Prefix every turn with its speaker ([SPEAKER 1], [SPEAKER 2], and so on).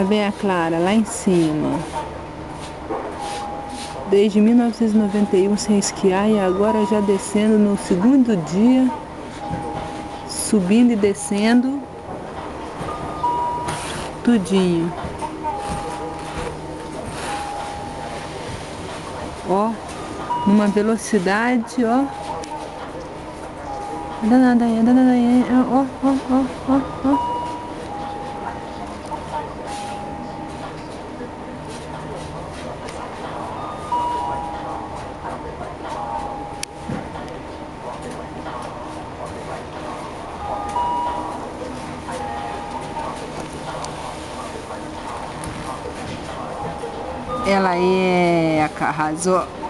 [SPEAKER 1] ver a Clara lá em cima. Desde 1991 sem esquiar e agora já descendo no segundo dia, subindo e descendo, tudinho. Ó, numa velocidade, ó. Anda aí, ó, ó, ó, ó, ó. Ela é, arrasou.